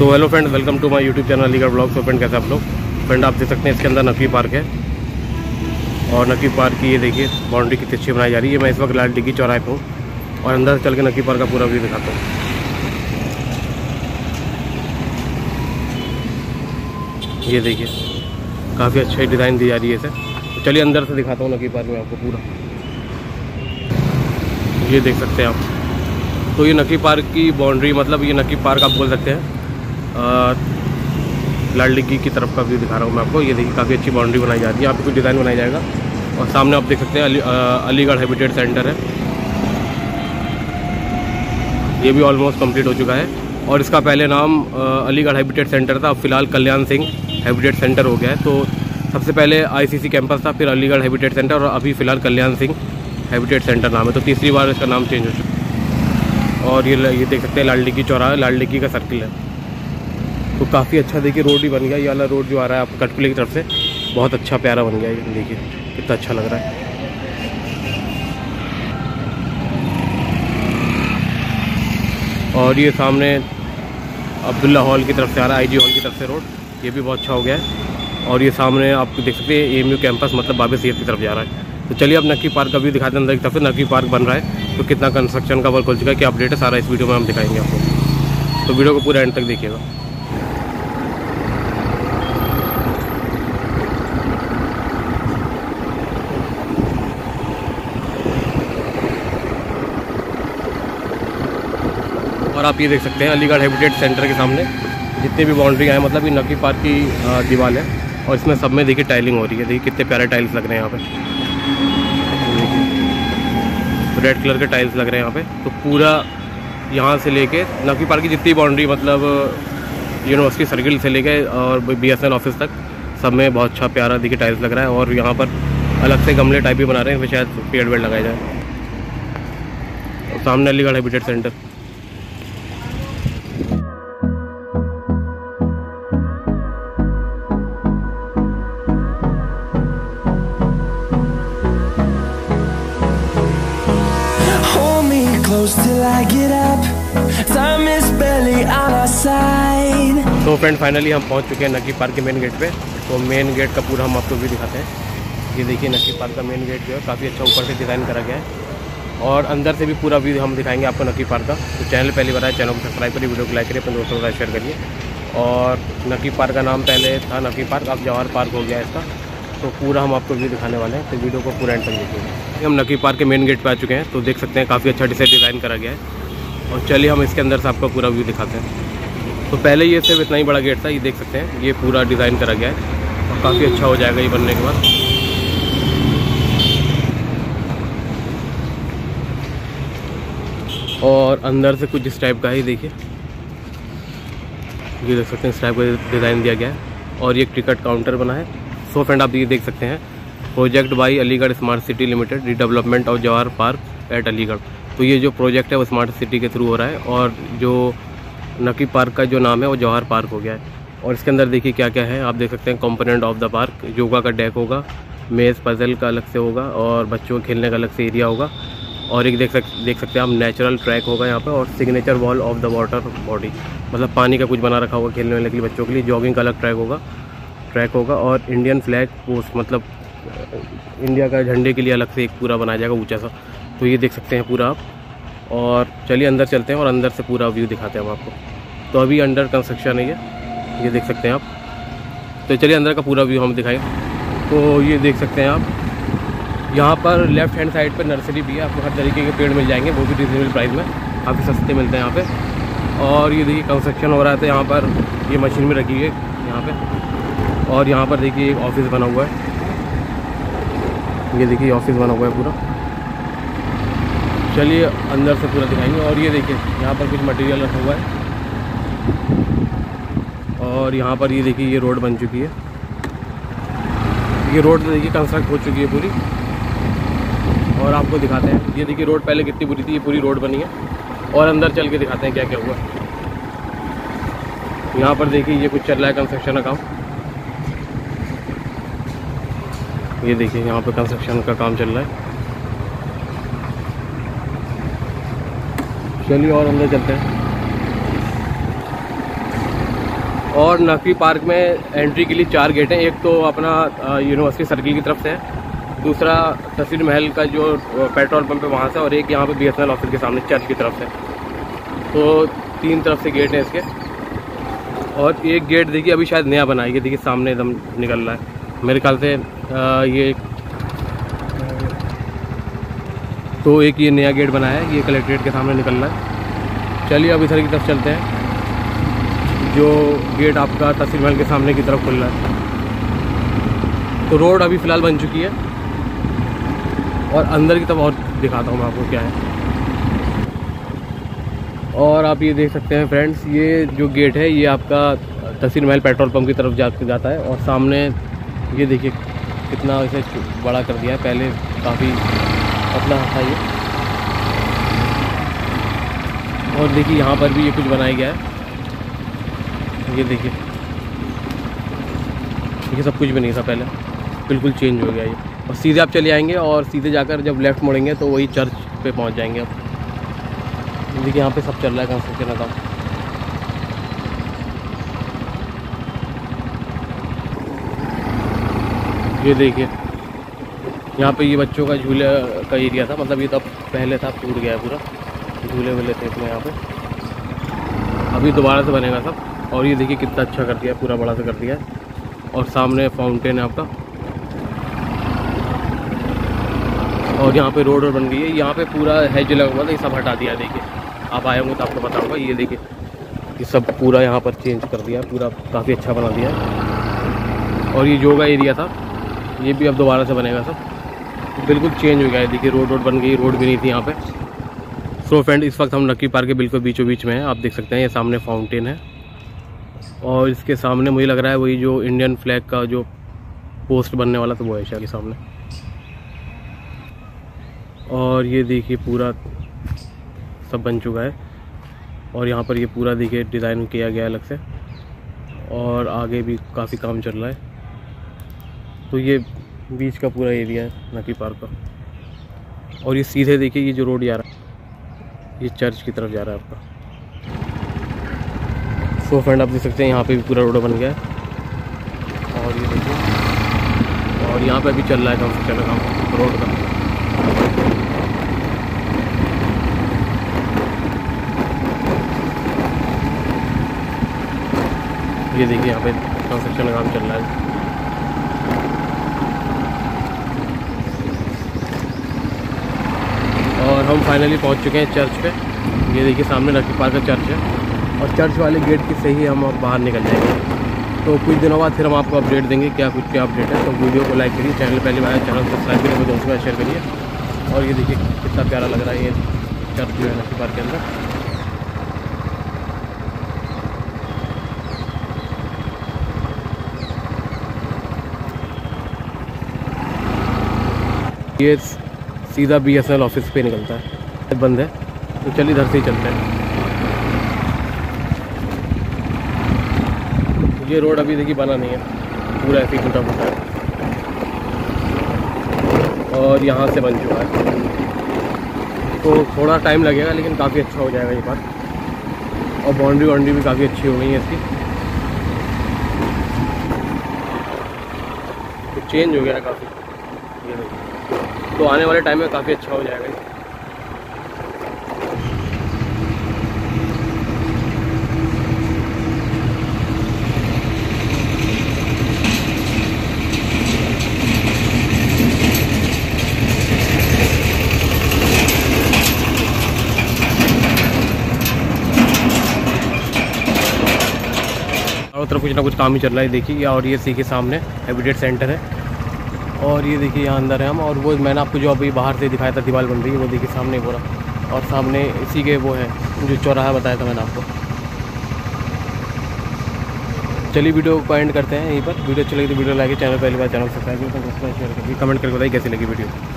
So hello friend, welcome to my YouTube channel Aligarh blog. So friend, कैसे आप लोग? Friend, आप देख सकते हैं इसके अंदर नकवी पार्क है और नकवी पार्क की ये देखिए बाउंड्री कितनी अच्छी बनाई जा रही है। मैं इस वक्त लाल डिग्गी चौराहे पे हूँ और अंदर चल के नकवी पार्क का पूरा व्यू दिखाता हूँ। ये देखिए काफ़ी अच्छी डिज़ाइन दी जा रही है इसे। तो चलिए अंदर से दिखाता हूँ नकवी पार्क में आपको पूरा। ये देख सकते हैं आप। तो ये नकवी पार्क की बाउंड्री, मतलब ये नकवी पार्क आप बोल सकते हैं। लाल डिग्गी की तरफ का व्यू दिखा रहा हूँ मैं आपको। ये देखिए काफ़ी अच्छी बाउंड्री बनाई जा रही है, यहाँ पे कुछ डिज़ाइन बनाया जाएगा। और सामने आप देख सकते हैं अलीगढ़ हैबिटेट सेंटर है। ये भी ऑलमोस्ट कंप्लीट हो चुका है और इसका पहले नाम अलीगढ़ हैबिटेट सेंटर था। अब फिलहाल कल्याण सिंह हैबिटेट सेंटर हो गया है। तो सबसे पहले आईसीसी कैंपस था, फिर अलीगढ़ हैबिटेट सेंटर और अभी फ़िलहाल कल्याण सिंह हैबिटेट सेंटर नाम है। तो तीसरी बार इसका नाम चेंज हो चुका है। और ये देख सकते हैं लाल डिग्गी चौराहा, लाल डिग्गी का सर्किल है। तो काफ़ी अच्छा देखिए रोड ही बन गया। ये वाला रोड जो आ रहा है आपको कटकुले की तरफ से, बहुत अच्छा प्यारा बन गया है। देखिए कितना अच्छा लग रहा है। और ये सामने अब्दुल्ला हॉल की तरफ से आ रहा है, आईजी हॉल की तरफ से रोड, ये भी बहुत अच्छा हो गया है। और ये सामने आप देख सकते हैं एएमयू कैंपस, मतलब बाबे सैयद की तरफ जा रहा है। तो चलिए अब नकवी पार्क का व्यू दिखाते हैं अंदर की तरफ से। नकवी पार्क बन रहा है तो कितना कंस्ट्रक्शन का वर्क हो चुका है, क्या अपडेट है, सारा इस वीडियो में हम दिखाएंगे आपको। तो वीडियो को पूरा एंड तक देखिएगा। और आप ये देख सकते हैं अलीगढ़ हैबिटेट सेंटर के सामने जितनी भी बाउंड्री हैं, मतलब ये नकवी पार्क की दीवार है और इसमें सब में देखिए टाइलिंग हो रही है। देखिए कितने प्यारे टाइल्स लग रहे हैं यहाँ पे। रेड कलर के टाइल्स लग रहे हैं यहाँ पे। तो पूरा यहाँ से लेके नकवी पार्क की जितनी बाउंड्री, मतलब यूनिवर्सिटी सर्किल से लेके और बीएसएन ऑफिस तक, सब में बहुत अच्छा प्यारा देखिए टाइल्स लग रहा है। और यहाँ पर अलग से गमले टाइप भी बना रहे हैं, इसमें शायद पेड़ वेड़ लगाए जाए। और सामने अलीगढ़ हैबिटेट सेंटर। तो फ्रेंड, फाइनली हम पहुंच चुके हैं नकवी पार्क के मेन गेट पे। तो मेन गेट का पूरा हम आपको भी दिखाते हैं। ये देखिए नकवी पार्क का मेन गेट जो है काफ़ी अच्छा ऊपर से डिज़ाइन करा गया है और अंदर से भी पूरा व्यू हम दिखाएंगे आपको नकवी पार्क का। तो चैनल पहली बार आए, चैनल को सब्सक्राइब करिए, वीडियो को लाइक करिए, अपने दोस्तों के साथ शेयर करिए। और नकवी पार्क का नाम पहले था नकवी पार्क, अब जवाहर पार्क हो गया है इसका। तो पूरा हम आपको व्यू दिखाने वाले हैं, तो वीडियो को पूरा एंड तक देखिए। हम नकवी पार्क के मेन गेट पे आ चुके हैं। तो देख सकते हैं काफ़ी अच्छा डिज़ाइन करा गया है। और चलिए हम इसके अंदर से आपको पूरा व्यू दिखाते हैं। तो पहले ये सिर्फ इतना ही बड़ा गेट था, ये देख सकते हैं ये पूरा डिज़ाइन करा गया है और काफ़ी अच्छा हो जाएगा ये बनने के बाद। और अंदर से कुछ इस टाइप का ही देखिए, ये देख सकते हैं इस टाइप का डिज़ाइन दिया गया है। और ये टिकट काउंटर बना है। सो फ्रेंड, आप ये देख सकते हैं project by Aligarh smart city limited, redevelopment of Jawahar park at Aligarh. तो ये जो प्रोजेक्ट है वो स्मार्ट सिटी के थ्रू हो रहा है और जो नकवी पार्क का जो नाम है वो जवाहर पार्क हो गया है। और इसके अंदर देखिए क्या क्या है, आप देख सकते हैं component of the park, yoga का डेक होगा, मेज़ पजल का अलग से होगा और बच्चों के खेलने का अलग से एरिया होगा। और एक देख सकते हैं आप नेचुरल ट्रैक होगा यहाँ पे और signature wall of the water body, मतलब पानी का कुछ बना रखा होगा खेलने वाले के लिए बच्चों के लिए। जॉगिंग का अलग ट्रैक होगा और इंडियन फ्लैग पोस्ट, मतलब इंडिया का झंडे के लिए अलग से एक पूरा बनाया जाएगा ऊँचा सा। तो ये देख सकते हैं पूरा आप। और चलिए अंदर चलते हैं और अंदर से पूरा व्यू दिखाते हैं हम आपको। तो अभी अंडर कंस्ट्रक्शन है ये देख सकते हैं आप। तो चलिए अंदर का पूरा व्यू हम दिखाएं। तो ये देख सकते हैं आप, यहाँ पर लेफ्ट हैंड साइड पर नर्सरी भी है, आपको हर तरीके के पेड़ मिल जाएंगे, वो भी रिजनेबल प्राइस में, काफ़ी सस्ते मिलते हैं यहाँ पे। और ये देखिए कंस्ट्रक्शन हो रहा था यहाँ पर, ये मशीन में रखी है यहाँ पे। और यहाँ पर देखिए एक ऑफिस बना हुआ है, ये देखिए ऑफिस बना हुआ है पूरा। चलिए अंदर से पूरा दिखाएंगे। और ये देखिए यहाँ पर कुछ मटेरियल रखा हुआ है। और यहाँ पर ये देखिए ये रोड बन चुकी है, ये रोड देखिए कंस्ट्रक्ट हो चुकी है पूरी। और आपको दिखाते हैं, ये देखिए रोड पहले कितनी बुरी थी, ये पूरी रोड बनी है। और अंदर चल के दिखाते हैं क्या क्या हुआ। यहाँ पर देखिए ये कुछ चल रहा है कंस्ट्रक्शन का काम, ये देखिए यहाँ पे कंस्ट्रक्शन का काम चल रहा है। चलिए और अंदर चलते हैं। और नकवी पार्क में एंट्री के लिए 4 गेट हैं। एक तो अपना यूनिवर्सिटी सर्किल की तरफ से है, दूसरा तहसील महल का जो पेट्रोल पंप है वहाँ से, और एक यहाँ पे BSNL ऑफिस के सामने चर्च की तरफ से। तो 3 तरफ से गेट हैं इसके। और एक गेट देखिए अभी शायद नया बना है, ये देखिए सामने एकदम निकल रहा है मेरे ख्याल से। ये तो एक ये नया गेट बना है, ये कलेक्ट्रेट के सामने निकल रहा है। चलिए अब इधर की तरफ चलते हैं, जो गेट आपका तहसील महल के सामने की तरफ खुल रहा है। तो रोड अभी फ़िलहाल बन चुकी है, और अंदर की तरफ और दिखाता हूँ मैं आपको क्या है। और आप ये देख सकते हैं फ्रेंड्स, ये जो गेट है ये आपका तहसील महल पेट्रोल पंप की तरफ जाता है। और सामने ये देखिए कितना इसे बड़ा कर दिया है, पहले काफ़ी पतला था ये। और देखिए यहाँ पर भी ये कुछ बनाया गया है, ये देखिए ये सब कुछ भी नहीं था पहले, बिल्कुल चेंज हो गया ये। और सीधे आप चले आएंगे और सीधे जाकर जब लेफ़्ट मुड़ेंगे तो वही चर्च पे पहुंच जाएंगे आप। देखिए यहाँ पे सब चल रहा है कंस्ट्रक्शन का काम। ये देखिए यहाँ पे ये बच्चों का झूले का एरिया था, मतलब ये तब पहले था, टूट गया है पूरा, झूले वूले थे इसमें यहाँ पे, अभी दोबारा से बनेगा सब। और ये देखिए कितना अच्छा कर दिया है, पूरा बड़ा सा कर दिया है। और सामने फाउंटेन है आपका, और यहाँ पे रोड बन गई है। यहाँ पे पूरा हेज लगा हुआ था, ये सब हटा दिया। देखिए आप आए होंगे तो आपको बताऊँगा। ये देखिए ये सब पूरा यहाँ पर चेंज कर दिया, पूरा काफ़ी अच्छा बना दिया है। और ये योगा एरिया था, ये भी अब दोबारा से बनेगा सब, बिल्कुल चेंज हो गया है। देखिए रोड बन गई, रोड भी नहीं थी यहाँ पे। सो फ्रेंड, इस वक्त हम नकवी पार्क के बिल्कुल बीचों बीच में हैं। आप देख सकते हैं ये सामने फाउंटेन है, और इसके सामने मुझे लग रहा है वही जो इंडियन फ्लैग का जो पोस्ट बनने वाला था वो है शायद के सामने। और ये देखिए पूरा सब बन चुका है, और यहाँ पर ये पूरा देखिए डिज़ाइन किया गया अलग से, और आगे भी काफ़ी काम चल रहा है। तो ये बीच का पूरा एरिया है नकवी पार्क का। और ये सीधे देखिए ये जो रोड जा रहा है ये चर्च की तरफ जा रहा है आपका। सो फ्रेंड, आप देख सकते हैं यहाँ पे भी पूरा रोड बन गया है। और ये देखिए, और यहाँ पे भी चल रहा है कंस्ट्रक्शन का काम रोड का। ये देखिए यहाँ पे कंस्ट्रक्शन का काम चल रहा है। और हम फाइनली पहुँच चुके हैं चर्च पे। ये देखिए सामने नकवी पार्क का चर्च है, और चर्च वाले गेट की से ही हम बाहर निकल जाएंगे। तो कुछ दिनों बाद फिर हम आपको अपडेट देंगे क्या अपडेट है। तो वीडियो को लाइक करिए, चैनल पहले बार चैनल सब्सक्राइब करिए, अपने दोस्तों का शेयर करिए। और ये देखिए कितना प्यारा लग रहा है ये चर्च जो है नकवी पार्क के अंदर। ये सीधा BSNL ऑफिस पे निकलता है, बंद है तो चलिए इधर से ही चलते हैं। ये रोड अभी देखिए बना नहीं है, पूरा ऐसे ही टूटा फूटा है, और यहाँ से बन चुका है। तो थोड़ा टाइम लगेगा लेकिन काफ़ी अच्छा हो जाएगा ये बात। और बाउंड्री भी काफ़ी अच्छी हो गई है इसकी, तो चेंज हो गया है काफ़ी। ये तो आने वाले टाइम में काफ़ी अच्छा हो जाएगा। चारों तरफ कुछ ना कुछ काम ही चल रहा है देखिए। और ये सी के सामने हैबिटेट सेंटर है, और ये देखिए यहाँ अंदर है हम। और वो मैंने आपको जो अभी बाहर से दिखाया था दीवार बन रही है, वो देखिए सामने पूरा, और सामने इसी के वो है जो चौराहा बताया था मैंने आपको। चलिए वीडियो को एंड करते हैं यहीं पर। वीडियो अच्छी लगी तो वीडियो लाइक, चैनल पहली बार चैनल सब्सक्राइब करें, शेयर करिए, कमेंट करके बताइए कैसी लगी वीडियो।